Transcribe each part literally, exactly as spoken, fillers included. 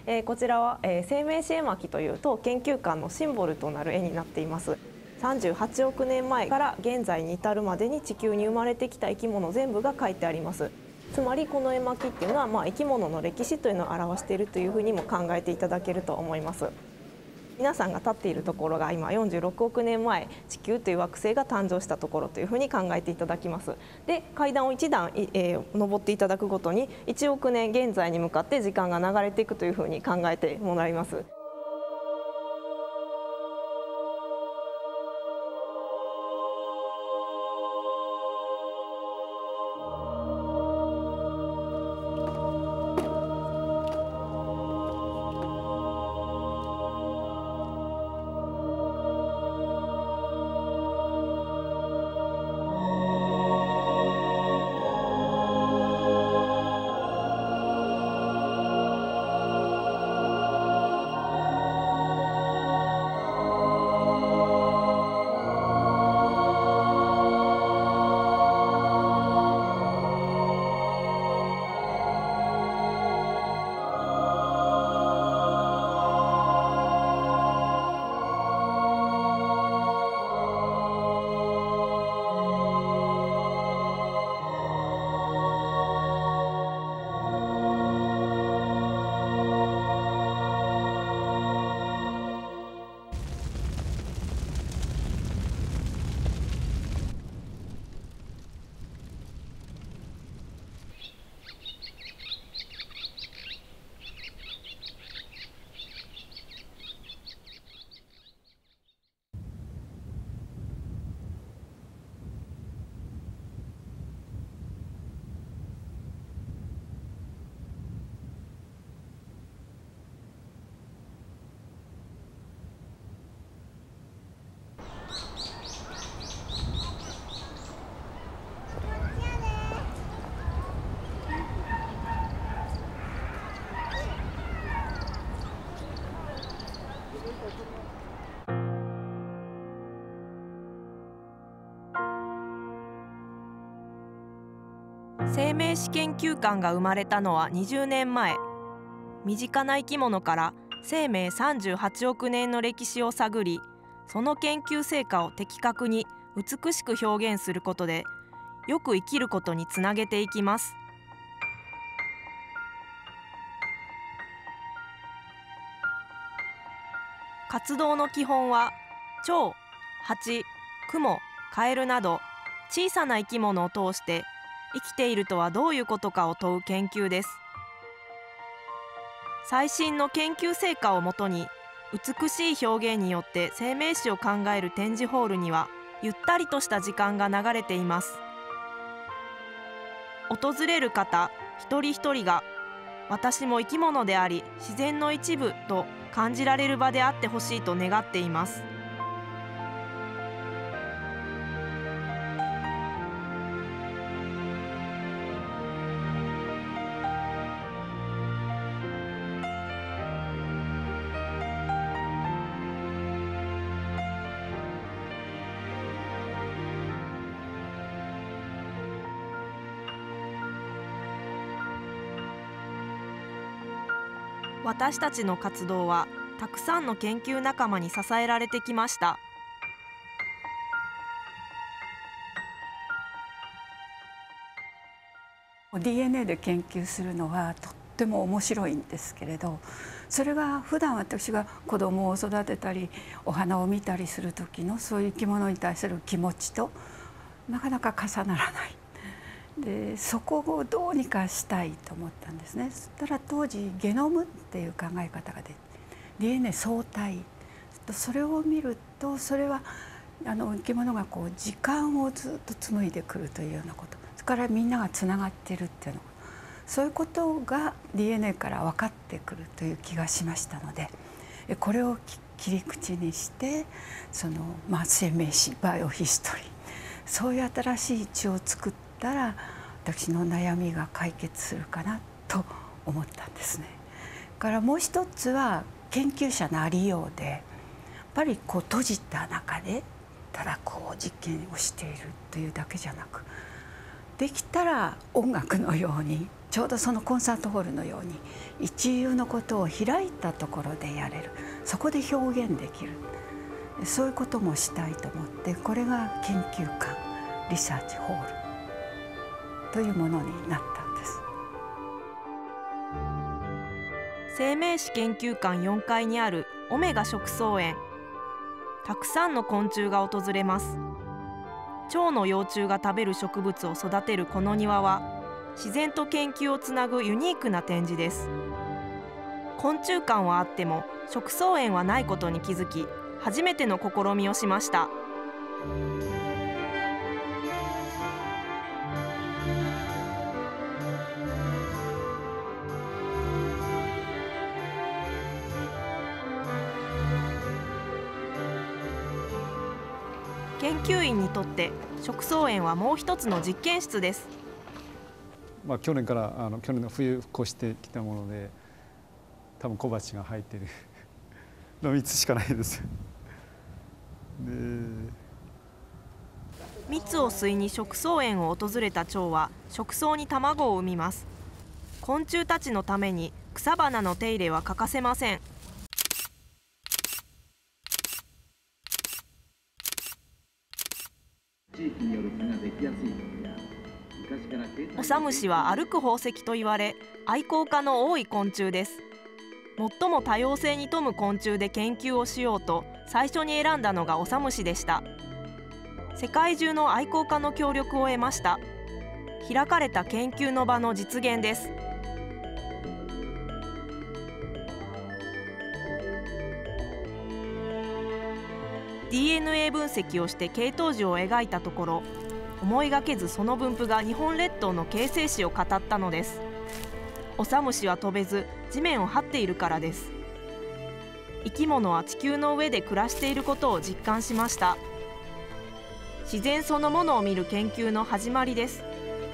えー、こちらは、えー、生命史絵巻というと研究館のシンボルとなる絵になっています。さんじゅうはちおくねんまえから現在に至るまでに地球に生まれてきた生き物全部が書いてあります。つまりこの絵巻っていうのは、まあ、生き物の歴史というのを表しているというふうにも考えていただけると思います。皆さんが立っているところが今よんじゅうろくおくねんまえ地球という惑星が誕生したところというふうに考えていただきます。で階段をいち段、えー、登っていただくごとにいちおくねん現在に向かって時間が流れていくというふうに考えてもらいます。生命史研究館が生まれたのはにじゅうねんまえ。身近な生き物から生命さんじゅうはちおくねんの歴史を探り、その研究成果を的確に美しく表現することでよく生きることにつなげていきます。活動の基本は蝶、蜂、雲、カエルなど小さな生き物を通して生きているとはどういうことかを問う研究です。最新の研究成果をもとに美しい表現によって生命史を考える展示ホールにはゆったりとした時間が流れています。訪れる方一人一人が私も生き物であり自然の一部と感じられる場であってほしいと願っています。私たちの活動はたくさんの研究仲間に支えられてきました。 ディーエヌエー で研究するのはとっても面白いんですけれど、それが普段私が子供を育てたりお花を見たりする時のそういう生き物に対する気持ちとなかなか重ならない。でそこをどうにかしたいと思ったんですね。そしたら当時ゲノムっていう考え方が出て ディーエヌエー 相対、それを見るとそれはあの生き物がこう時間をずっと紡いでくるというようなこと、それからみんながつながっているっていうの、そういうことが ディーエヌエー から分かってくるという気がしましたので、これを切り口にしてその、まあ、生命史バイオヒストリー、そういう新しい地を作ったら私の悩みが解決するかなと思ったんですね。からもう一つは研究者のありようで、やっぱりこう閉じた中でただこう実験をしているというだけじゃなく、 できたら音楽のように、ちょうどそのコンサートホールのように一遊のことを開いたところでやれる、そこで表現できる、そういうこともしたいと思って、これが研究館リサーチホールというものになったんです。 生命史研究館よんかいにあるオメガ食草園、たくさんの昆虫が訪れます。蝶の幼虫が食べる植物を育てるこの庭は、自然と研究をつなぐユニークな展示です。昆虫館はあっても食草園はないことに気づき、初めての試みをしました。研究員にとって食草園はもう一つの実験室です。 まあ去年からあの去年の冬越してきたもので、多分小鉢が入っているのみっつしかないです。で蜜を吸いに食草園を訪れた蝶は食草に卵を産みます。昆虫たちのために草花の手入れは欠かせません。オサムシは歩く宝石と言われ、愛好家の多い昆虫です。最も多様性に富む昆虫で研究をしようと最初に選んだのがオサムシでした。世界中の愛好家の協力を得ました。開かれた研究の場の実現です。ディーエヌエー 分析をして系統樹を描いたところ、思いがけずその分布が日本列島の形成史を語ったのです。オサムシは飛べず地面を這っているからです。生き物は地球の上で暮らしていることを実感しました。自然そのものを見る研究の始まりです。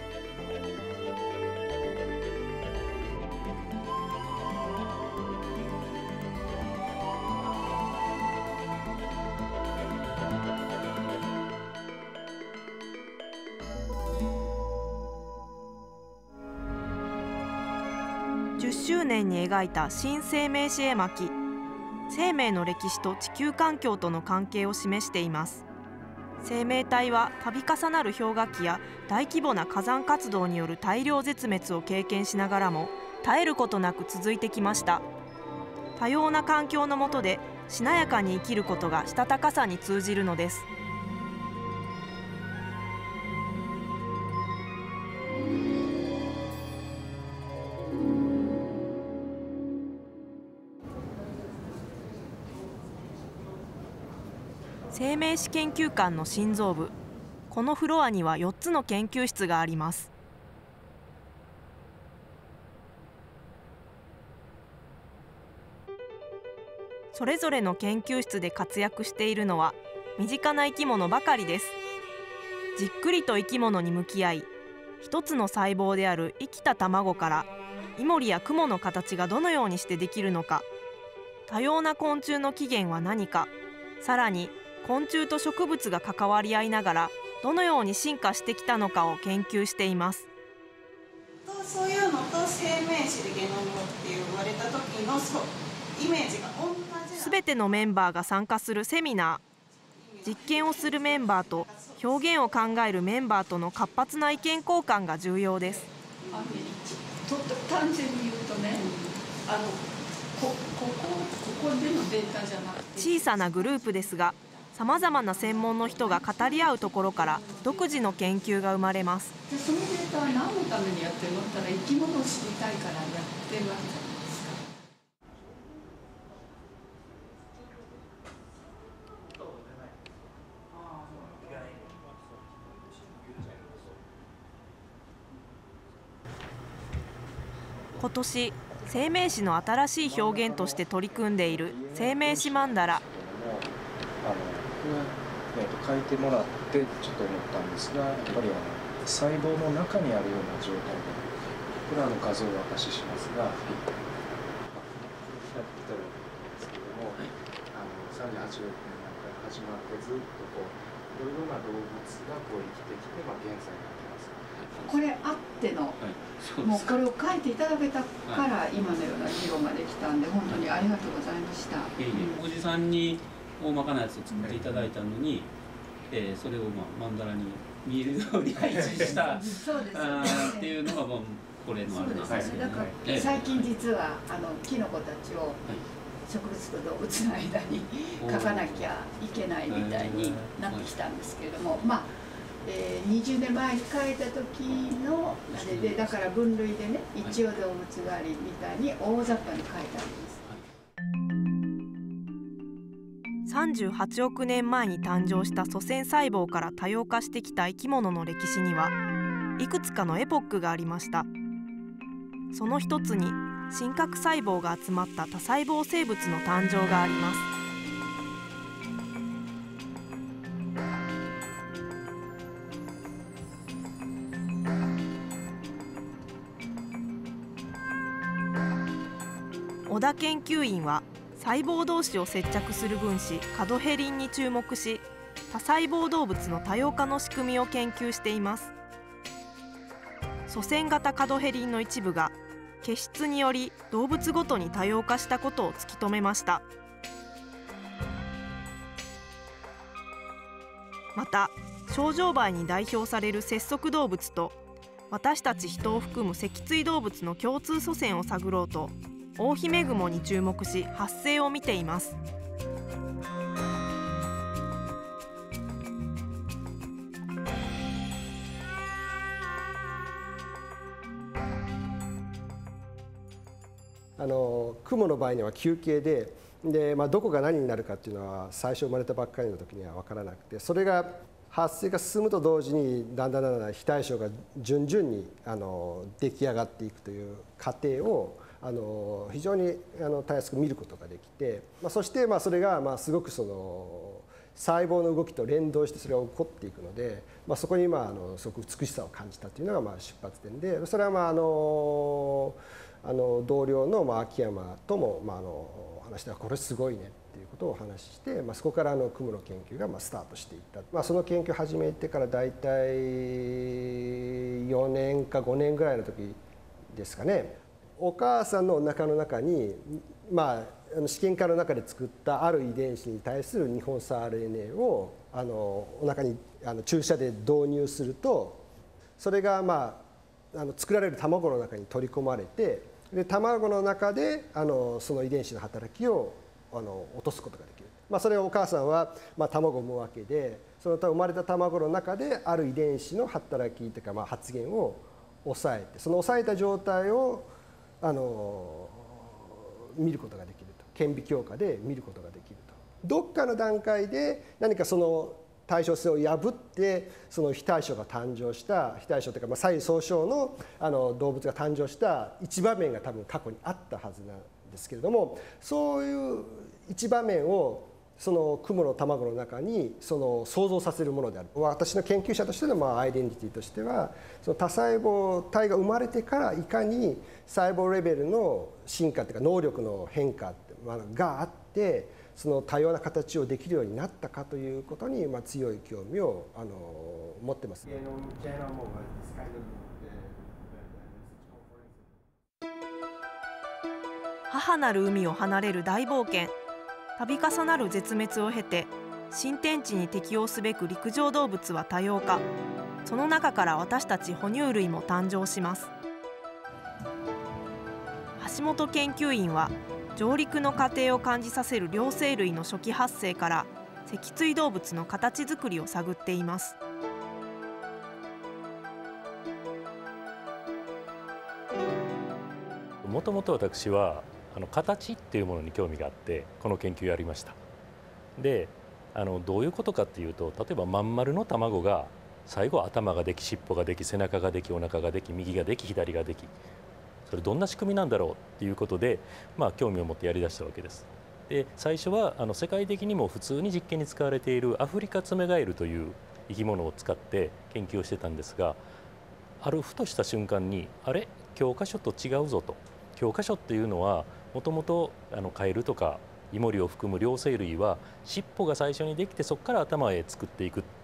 じゅっしゅうねんに描いた新生命史絵巻、生命の歴史と地球環境との関係を示しています。生命体は度重なる氷河期や大規模な火山活動による大量絶滅を経験しながらも絶えることなく続いてきました。多様な環境の下でしなやかに生きることがしたたかさに通じるのです。生命史研究館の心臓部、このフロアにはよっつの研究室があります。それぞれの研究室で活躍しているのは身近な生き物ばかりです。じっくりと生き物に向き合い、一つの細胞である生きた卵からイモリやクモの形がどのようにしてできるのか、多様な昆虫の起源は何か、さらに昆虫と植物が関わり合いながらどのように進化してきたのかを研究しています。 そういうのと生命史でゲノムって言われた時のそうイメージが同じ。 すべてのメンバーが参加するセミナー、実験をするメンバーと表現を考えるメンバーとの活発な意見交換が重要です。 と単純に言うとね、あのこここここでのデータじゃなくて、 小さなグループですが、さまざまな専門の人が語り合うところから独自の研究が生まれます。 でそのデータは何のためにやってるのって言ったら、生き物を知りたいからやってるわけじゃないですか。 今年、生命史の新しい表現として取り組んでいる生命史曼荼羅。 えー、と書いてもらってちょっと思ったんですが、やっぱりあの細胞の中にあるような状態で、これはあの画像をお渡ししますが、こうやってるんですけども、あのさんじゅうはちおくねんから始まってずっとこういろいろな動物がこう生きてきて、まあ、現在になってます。 これあっての、はい、もうこれを書いていただけたから今のような議論ができたんで、本当にありがとうございました。いえいえ、おじさんに大まかなやつを作っていただいたのに、はい、えー、それをまあ曼荼羅に見えるように配置したそうです、ね、あっていうのがもうこれのあれなんですよね。だから最近実はあのキノコたちを植物と動物の間に書かなきゃいけないみたいになってきたんですけれども、まあ、えー、にじゅうねんまえに書いた時のあれで、だから分類でね、一応動物狩りみたいに大雑把に書いてあります。さんじゅうはちおくねんまえに誕生した祖先細胞から多様化してきた生き物の歴史にはいくつかのエポックがありました。その一つに真核細胞が集まった多細胞生物の誕生があります。小田研究員は細胞同士を接着する分子カドヘリンに注目し、多細胞動物の多様化の仕組みを研究しています。祖先型カドヘリンの一部が結質により動物ごとに多様化したことを突き止めました。またショウジョウバエに代表される節足動物と私たち人を含む脊椎動物の共通祖先を探ろうと、オオヒメグモに注目し発生を見ています。 あのクモの場合には球形で、で、まあ、どこが何になるかっていうのは最初生まれたばっかりの時には分からなくて、それが発生が進むと同時にだんだんだんだん非対称が順々にあの出来上がっていくという過程をあの非常にあのたやすく見ることができて、まあ、そしてまあそれがまあすごくその細胞の動きと連動してそれが起こっていくので、まあ、そこにまああのすごく美しさを感じたというのがまあ出発点で、それはまああのあの同僚のまあ秋山ともまああの話して、これすごいねっていうことをお話しして、まあ、そこからあのクモの研究がまあスタートしていった、まあ、その研究を始めてから大体よねんかごねんぐらいの時ですかね。お母さんのお腹の中に、まあ、試験管の中で作ったある遺伝子に対する日本差 アールエヌエー をあのお腹にあの注射で導入すると、それが、まあ、あの作られる卵の中に取り込まれて、で卵の中であのその遺伝子の働きをあの落とすことができる、まあ、それをお母さんは、まあ、卵を産むわけで、その生まれた卵の中である遺伝子の働きというか、まあ、発現を抑えて、その抑えた状態をあの見ることができると、顕微鏡下で見ることができると。どっかの段階で何かその対称性を破ってその非対称が誕生した、非対称というか、まあ、左右相称のあの動物が誕生した一場面が多分過去にあったはずなんですけれども、そういう一場面をそのクモの卵の中にその想像させるものである。私の研究者としてのまあアイデンティティとしては、その多細胞体が生まれてからいかに細胞レベルの進化というか能力の変化があって、その多様な形をできるようになったかということにまあ強い興味をあの持ってます。 母なる海を離れる大冒険。度重なる絶滅を経て新天地に適応すべく陸上動物は多様化、その中から私たち哺乳類も誕生します。橋本研究員は上陸の過程を感じさせる両生類の初期発生から脊椎動物の形作りを探っています。 もともと私はあの形っていうものに興味があってこの研究をやりました。であのどういうことかっていうと、例えばまん丸の卵が最後頭ができ、尻尾ができ、背中ができ、お腹ができ、右ができ、左ができ、それどんな仕組みなんだろうっていうことで、まあ、興味を持ってやりだしたわけです。で最初はあの世界的にも普通に実験に使われているアフリカツメガエルという生き物を使って研究をしてたんですが、あるふとした瞬間にあれ教科書と違うぞと。教科書っていうのはもともとカエルとかイモリを含む両生類は尻尾が最初にできてそこから頭へ作っていくっ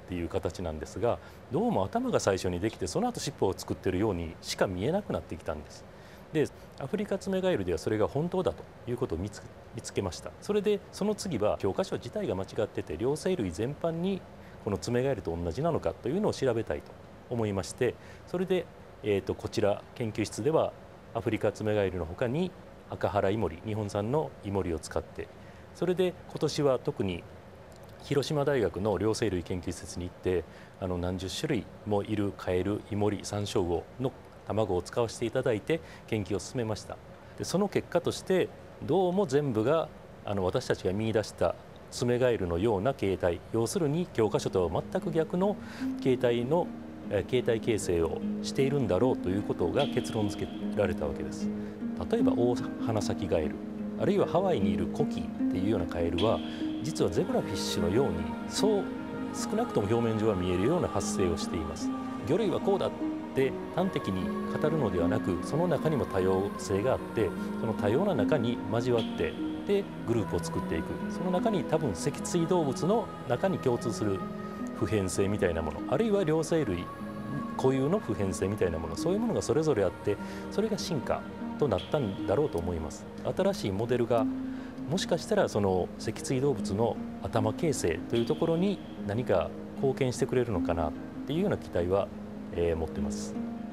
っていう形なんですが、どうも頭が最初にできてその後尻尾を作っているようにしか見えなくなってきたんです。でアフリカツメガエルではそれが本当だということを見つ、見つけました。それでその次は教科書自体が間違ってて両生類全般にこのツメガエルと同じなのかというのを調べたいと思いまして、それで、えー、とこちら研究室ではアフリカツメガエルのほかに赤原イモリ、日本産のイモリを使って、それで今年は特に広島大学の両生類研究施設に行ってあの何十種類もいるカエル、イモリ、サンショウウオの卵を使わせていただいて研究を進めました。でその結果としてどうも全部があの私たちが見出したツメガエルのような形態、要するに教科書とは全く逆の形態の形態形成をしているんだろうということが結論付けられたわけです。例えばオオハナサキガエル、あるいはハワイにいるコキっていうようなカエルは実はゼブラフィッシュのようにそう少なくとも表面上は見えるような発生をしています。魚類はこうだって端的に語るのではなく、その中にも多様性があって、その多様な中に交わってでグループを作っていく。その中に多分脊椎動物の中に共通する普遍性みたいなもの、あるいは両生類固有の普遍性みたいなもの、そういうものがそれぞれあって、それが進化となったんだろうと思います。新しいモデルがもしかしたらその脊椎動物の頭形成というところに何か貢献してくれるのかなっていうような期待は、えー、持ってます。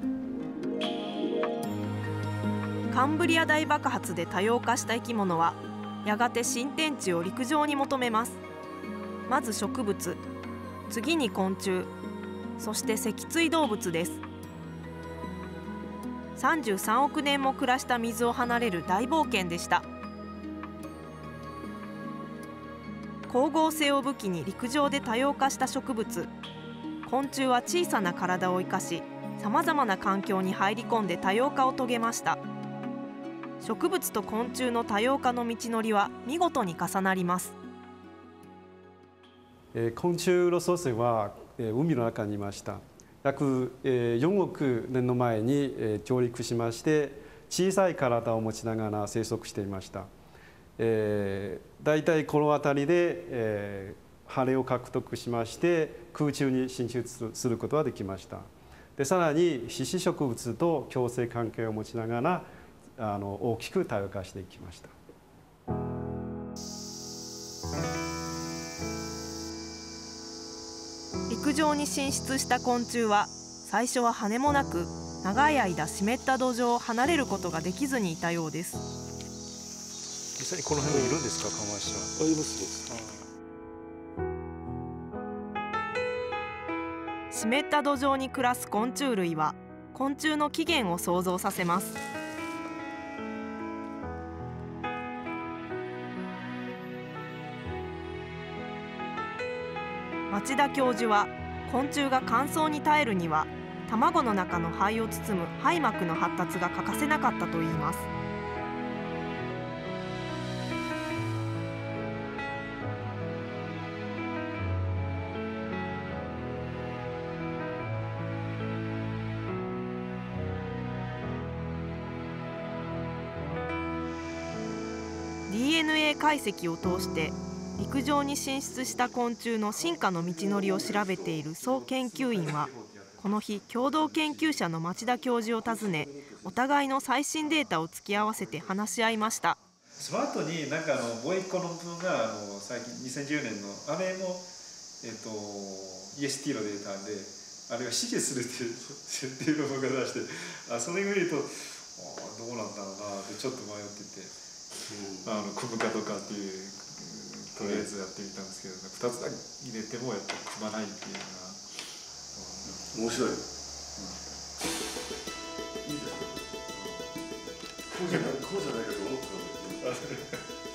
カンブリア大爆発で多様化した生き物はやがて新天地を陸上に求めます。まず植物、次に昆虫、そして脊椎動物です。さんじゅうさんおくねんも暮らした水を離れる大冒険でした。光合成を武器に陸上で多様化した植物、昆虫は小さな体を生かし、さまざまな環境に入り込んで多様化を遂げました。植物と昆虫の多様化の道のりは見事に重なります。 えー、昆虫の祖先は、えー、海の中にいました。約、えー、よんおくねんの前に、えー、上陸しまして、小さい体を持ちながら生息していました。えー、だいたいこの辺りで、えー、羽を獲得しまして空中に進出することができました。でさらに被子植物と共生関係を持ちながらあの大きく多様化していきました。 陸上に進出した昆虫は最初は羽もなく、長い間湿った土壌を離れることができずにいたようです。 実際にこの辺にいるんですか、カマシは。あ、いますです。湿った土壌に暮らす昆虫類は昆虫の起源を想像させます。町田教授は昆虫が乾燥に耐えるには卵の中の胚を包む胚膜の発達が欠かせなかったといいます。ディーエヌエー 解析を通して陸上に進出した昆虫の進化の道のりを調べている総研究員は、この日共同研究者の町田教授を訪ね、お互いの最新データを突き合わせて話し合いました。 その後になんかあの貿易論文があの最近にせんじゅうねんのあれも、えっと、イーエスティー のデータであれが支持するっていう設定の論文が出して、あそれを見るとどうなんだろうなってちょっと迷ってて、うん、あの組むかどうかっていうとりあえずやってみたんですけど、ふたつだけ入れてもやっぱり組まないっていうのが、 うん、面白い、うん、いいですか、こうじゃない、こうじゃないかと思ったので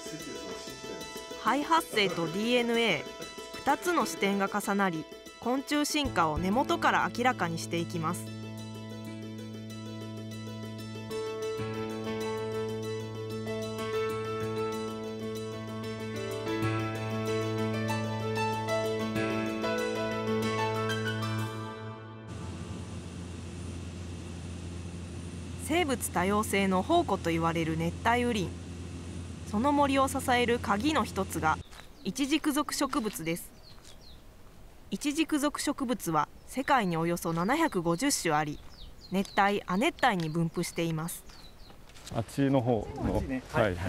肺発生と ディーエヌエー、ふたつの視点が重なり、昆虫進化を根元から明らかにしていきます。生物多様性の宝庫といわれる熱帯雨林。その森を支える鍵の一つがイチジク属植物です。 イチジク属植物は世界におよそななひゃくごじゅっしゅあり、熱帯、亜熱帯に分布しています。 あっちの方の、ね、はいはい。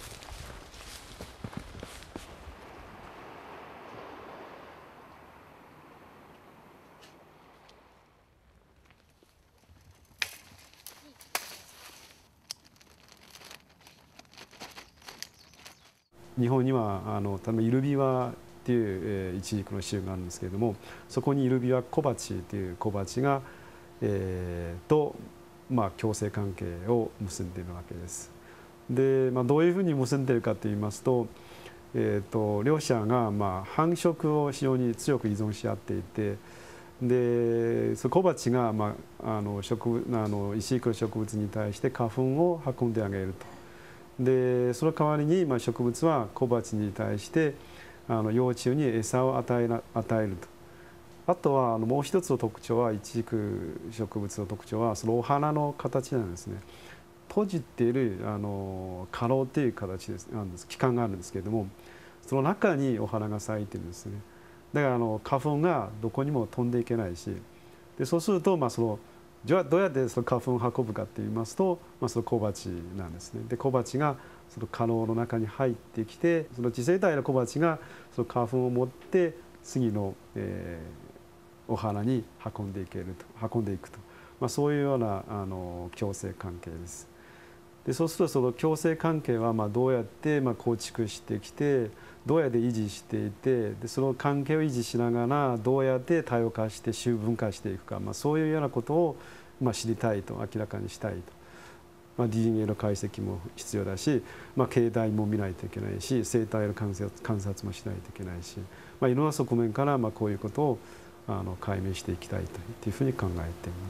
日本にはあの例えばイルビワっていう、えー、イチジクの種があるんですけれども、そこにイルビワ小鉢っていう小鉢が、えー、と、まあ、共生関係を結んでいるわけです。で、まあ、どういうふうに結んでいるかといいますと、えー、と両者が、まあ、繁殖を非常に強く依存し合っていて、でその小鉢が、まあ、あの植あのイチジクの植物に対して花粉を運んであげると。でその代わりに、まあ、植物は小鉢に対してあの幼虫に餌を与えな与えると。あとはあのもう一つの特徴は、イチジク植物の特徴はそのお花の形なんですね。閉じているあの花ろうという形ですなんです器官があるんですけれども、その中にお花が咲いてるんですね。だからあの花粉がどこにも飛んでいけないし、でそうすると、まあ、そのじゃあどうやってその花粉を運ぶかといいますと、まあ、その小鉢なんですね。で小鉢がその花ろうの中に入ってきて、その次世代の小鉢がその花粉を持って次の、えー、お花に運んでいけると運んでいくと、まあ、そういうようなあの共生関係です。でそうするとその共生関係はまあどうやってまあ構築してきて、どうやって維持していて、でその関係を維持しながらどうやって多様化して集分化していくか、まあ、そういうようなことをまあ知りたいと、明らかにしたいと。まあ、ディーエヌエー の解析も必要だし、まあ、形態も見ないといけないし、生態の観察、観察もしないといけないし、まあ、いろんな側面からまあこういうことをあの解明していきたいというふうに考えています。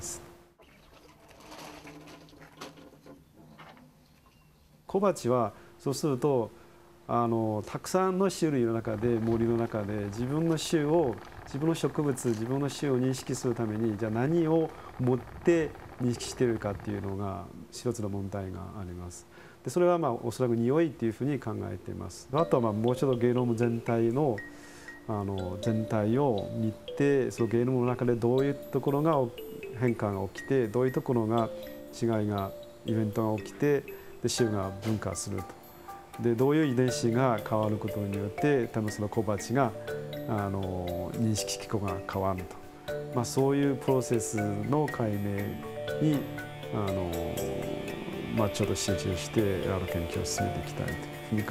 小鉢はそうするとあのたくさんの種類の中で、森の中で自分の種を自分の植物自分の種を認識するために、じゃあ何を持って認識しているかっていうのが一つの問題があります。でそれはまあおそらく匂いっていうふうに考えています。あとはまあもうちょっとゲノム全体のあの全体を見て、そのゲノムの中でどういうところが変化が起きて、どういうところが違いがイベントが起きて、で種が分化すると。でどういう遺伝子が変わることによって多分その小鉢があの認識機構が変わると、まあ、そういうプロセスの解明にあの、まあ、ちょっと集中してあの研究を進めていきたいというふうに考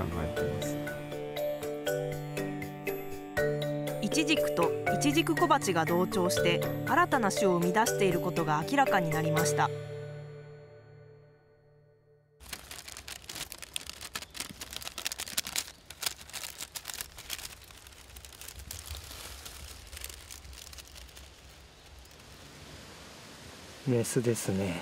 えています。 イチジクとイチジク小鉢が同調して新たな種を生み出していることが明らかになりました。 メスですね。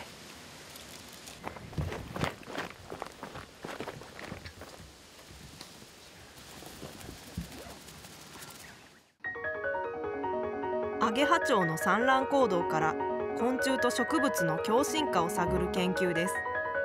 アゲハチョウの産卵行動から昆虫と植物の共進化を探る研究です。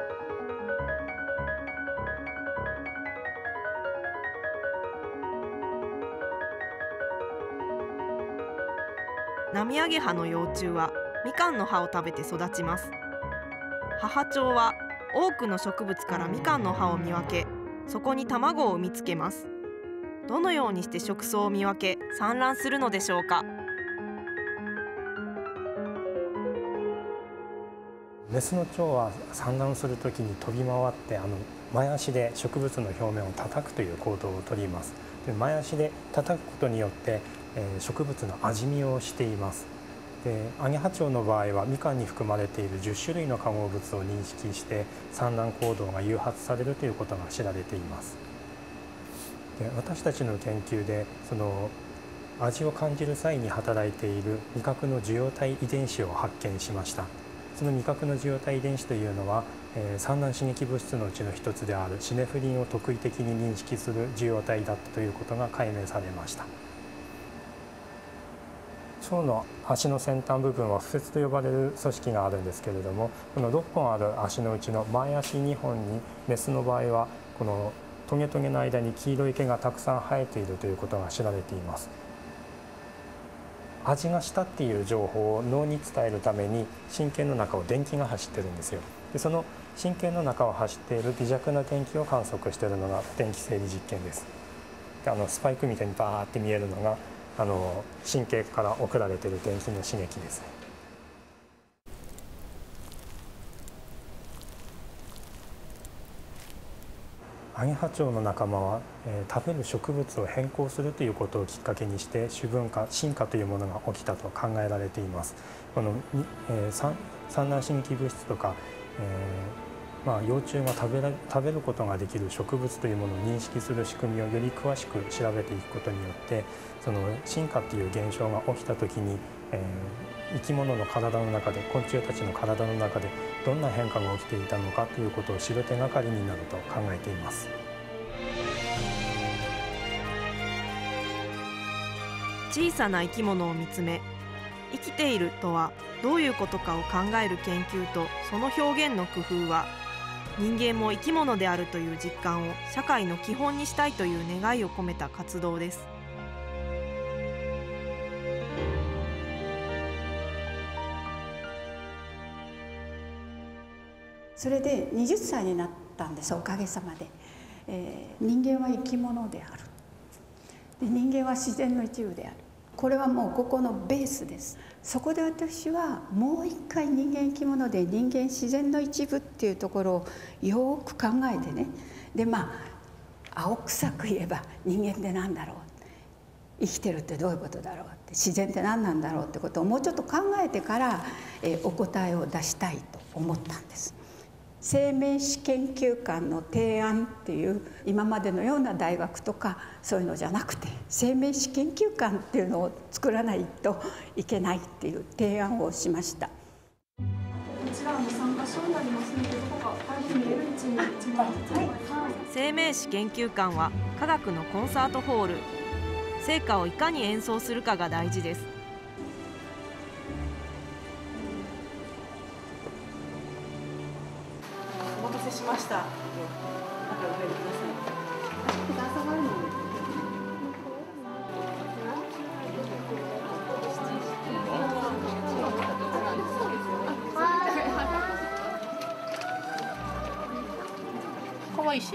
ナミアゲハの幼虫はみかんの葉を食べて育ちます。母鳥は多くの植物からみかんの葉を見分け、そこに卵を産みつけます。どのようにして食草を見分け産卵するのでしょうか。 メスの蝶は産卵するときに飛び回ってあの前足で植物の表面を叩くという行動をとります。で前足で叩くことによって、えー、植物の味見をしています。でアゲハチョウの場合はみかんに含まれているじゅっしゅるいの化合物を認識して産卵行動が誘発されるということが知られています。で私たちの研究でその味を感じる際に働いている味覚の受容体遺伝子を発見しました。その味覚の受容体遺伝子というのは、えー、産卵刺激物質のうちの一つであるシネフリンを特異的に認識する受容体だったということが解明されました。蝶の足の先端部分は付節と呼ばれる組織があるんですけれども、このろっぽんある足のうちの前足にほんにメスの場合はこのトゲトゲの間に黄色い毛がたくさん生えているということが知られています。 味がしたっていう情報を脳に伝えるために神経の中を電気が走ってるんですよ。でその神経の中を走っている微弱な電気を観測しているのが電気生理実験です。であのスパイクみたいにバーって見えるのがあの神経から送られている電気の刺激ですね。アゲハチョウの仲間は、えー、食べる植物を変更するということをきっかけにして種分化、進化というものが起きたと考えられています。この、えー、産卵刺激物質とか、えーまあ、幼虫が食べら食べることができる植物というものを認識する仕組みをより詳しく調べていくことによってその進化という現象が起きた時に、えー、生き物の体の中で昆虫たちの体の中でどんな変化が起きていたのかということを知る手がかりになると考えています。 小さな生き物を見つめ、生きているとはどういうことかを考える研究とその表現の工夫は人間も生き物であるという実感を社会の基本にしたいという願いを込めた活動です。 それではたちになったんです、おかげさまで。えー、人間は生き物である。で、人間は自然の一部である。これはもうここのベースです。そこで私はもう一回人間生き物で人間自然の一部っていうところをよく考えてね。でまあ青臭く言えば人間って何だろう、生きてるってどういうことだろうって、自然って何なんだろうってことをもうちょっと考えてから、えー、お答えを出したいと思ったんです。生命史研究館の提案っていう今までのような大学とかそういうのじゃなくて生命史研究館っていうのを作らないといけないっていう提案をしました。こちらの参加書になりますので、どこか早く見える位置に一枚ずつ、はい、 生命史研究館は科学のコンサートホール。成果をいかに演奏するかが大事です。 お待たせしました。中お入りください。段差があるので。可愛いし。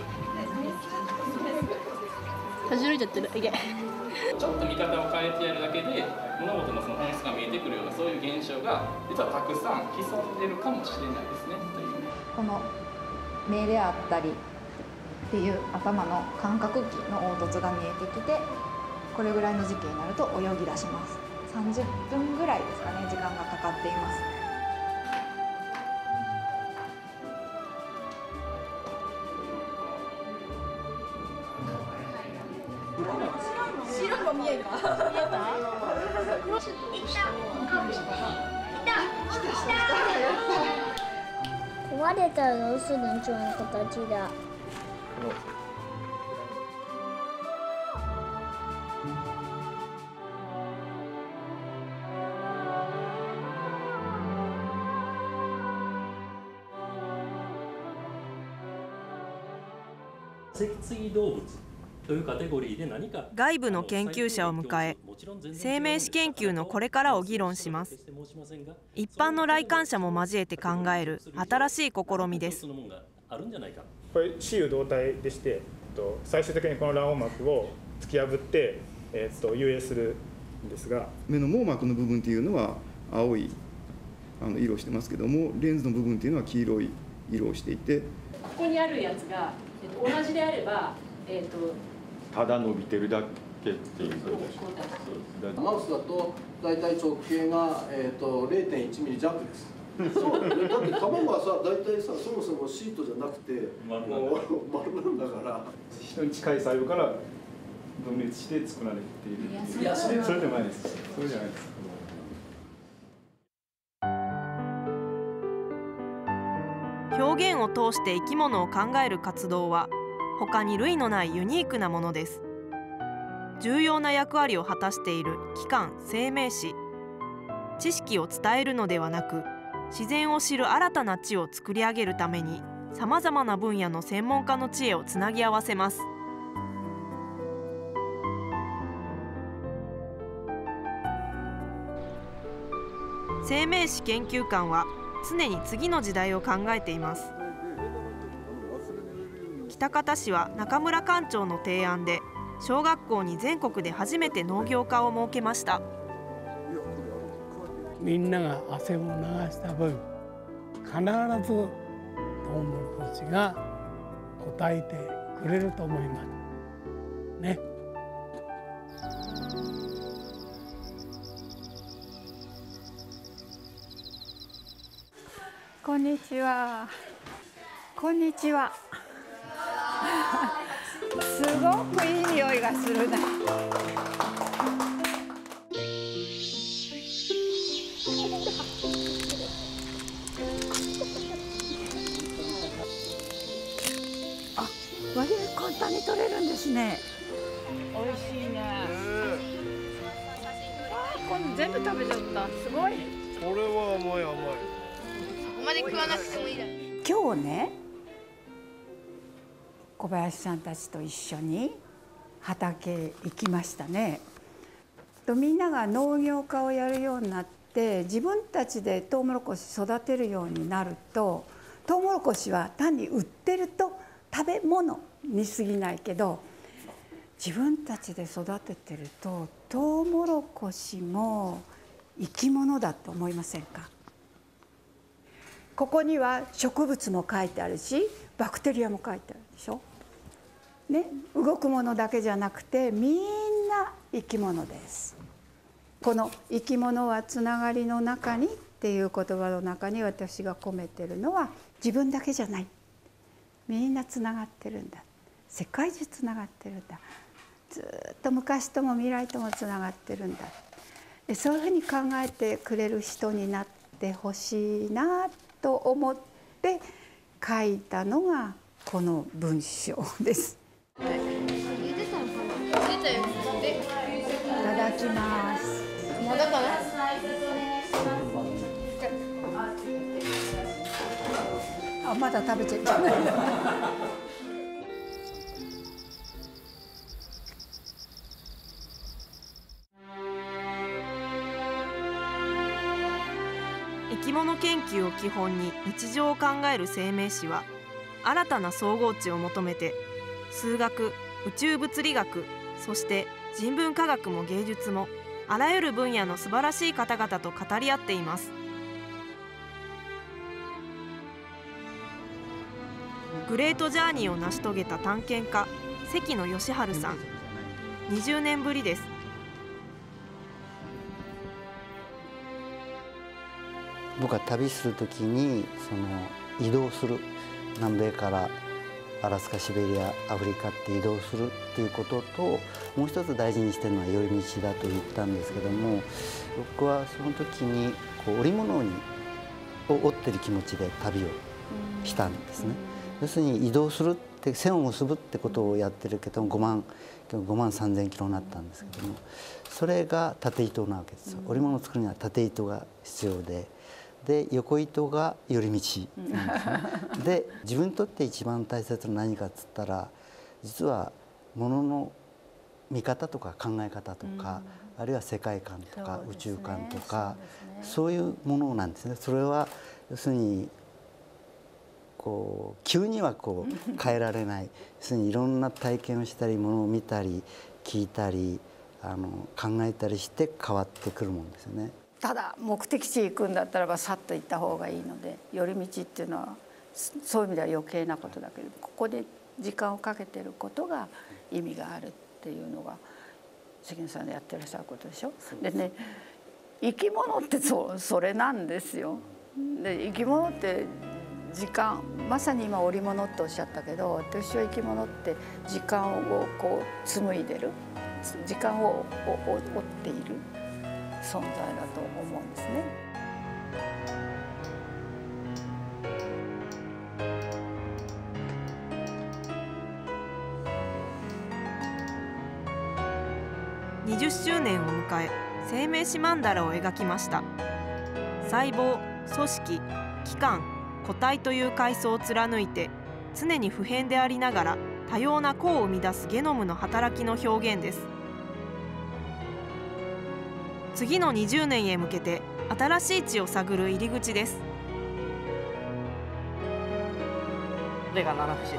はじれちゃってる。いけ。 ちょっと見方を変えてやるだけで物事のその本質が見えてくるようなそういう現象が実はたくさん潜んでるかもしれないですね。というこの目であったりっていう頭の感覚器の凹凸が見えてきて、これぐらいの時期になると泳ぎ出します。さんじゅっぷんぐらいですかね、時間がかかっています。 白いの見えた？見えた？ 壊れたらどうするんちゅう形だ。 脊椎動物というカテゴリーで何か外部の研究者を迎え、生命史研究のこれからを議論します。一般の来館者も交えて考える新しい試みです。 これ雌雄同体でして、最終的にこの卵黄膜を突き破って、えー、と遊泳するんですが、 目の網膜の部分っていうのは青いあの色をしてますけども、レンズの部分っていうのは黄色い色をしていて、 ここにあるやつが、えっと、同じであれば、えっとただ伸びてるだけっていうマウスだと大体直径が、えー、と れいてんいちミリ弱です。そうだって卵はさ大体さそもそもシートじゃなくて丸なんだから、 人に近い細胞から分裂して作られているっていう。いやそれそれでもないです。それじゃないです。 表現を通して生き物を考える活動は他に類のないユニークなものです。重要な役割を果たしている機関生命史。知識を伝えるのではなく、自然を知る新たな知を作り上げるために、さまざまな分野の専門家の知恵をつなぎ合わせます。 生命史研究館は常に次の時代を考えています。喜多方市は中村館長の提案で小学校に全国で初めて農業科を設けました。 みんなが汗を流した分、必ずトウモロコシが応えてくれると思いますね。 こんにちは。こんにちは。すごくいい匂いがするね。あ、割に簡単に取れるんですね。美味しいね。あ、これ全部食べちゃった。すごい。 これは甘い甘い。 まで食わなくてもいいだろ。 今日ね、小林さんたちと一緒に畑行きましたね。とみんなが農業家をやるようになって自分たちでトウモロコシ育てるようになると、トウモロコシは単に売ってると食べ物に過ぎないけど、自分たちで育ててるとトウモロコシも生き物だと思いませんか？ここには植物も書いてあるし、バクテリアも書いてあるでしょ。ね、動くものだけじゃなくてみんな生き物です。この生き物はつながりの中にっていう言葉の中に私が込めてるのは、自分だけじゃない、みんなつながってるんだ、世界中つながってるんだ、ずっと昔とも未来ともつながってるんだ。でそういうふうに考えてくれる人になってほしいなと思って書いたのがこの文章です。いただきます。 まだかな？ あ、まだ食べちゃいけない。 生き物研究を基本に日常を考える生命史は、新たな総合値を求めて数学、宇宙物理学、そして人文科学も芸術もあらゆる分野の素晴らしい方々と語り合っています。グレートジャーニーを成し遂げた探検家関野義治さん、にじゅうねんぶりです。 僕は旅するときにその移動する、南米からアラスカ、シベリア、アフリカって移動するっていうことと、もう一つ大事にしてるのは寄り道だと言ったんですけども、僕はその時にこう織物にを追ってる気持ちで旅をしたんですね。要するに移動するって線を結ぶってことをやってるけどごまんさんぜんキロになったんですけども、それが縦糸なわけですよ。織物を作るには縦糸が必要で、で横糸が寄り道なんですね。で自分にとって一番大切な何かっつったら、実はものの見方とか考え方とか、うん、あるいは世界観とか、ね、宇宙観とかそう、ね、そういうものなんですね。それは要するにこう急にはこう変えられない、要するにいろんな体験をしたり、ものを見たり聞いたりあの考えたりして変わってくるもんですよね。 ただ目的地行くんだったらばさっと行った方がいいので、寄り道っていうのはそういう意味では余計なことだけど、ここで時間をかけてることが意味があるっていうのが関根さんでやってらっしゃることでしょ。でね、生き物ってそそれなんですよ。で生き物って時間、まさに今織物っておっしゃったけど、私は生き物って時間をこう紡いでる、時間を追っている存在だと思うんですね。 にじゅっしゅうねんを迎え、生命史曼荼羅を描きました。細胞、組織、器官、個体という階層を貫いて、常に普遍でありながら多様な個を生み出すゲノムの働きの表現です。 次のにじゅうねんへ向けて新しい地を探る入り口です。 これが七節でしょ。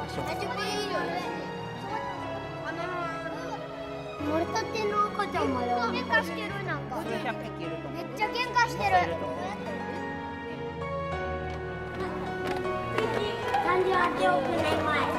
生まれたての赤ちゃんまで喧嘩してる。なんかめっちゃ喧嘩してる。さんじゅうはちおくねんまえ。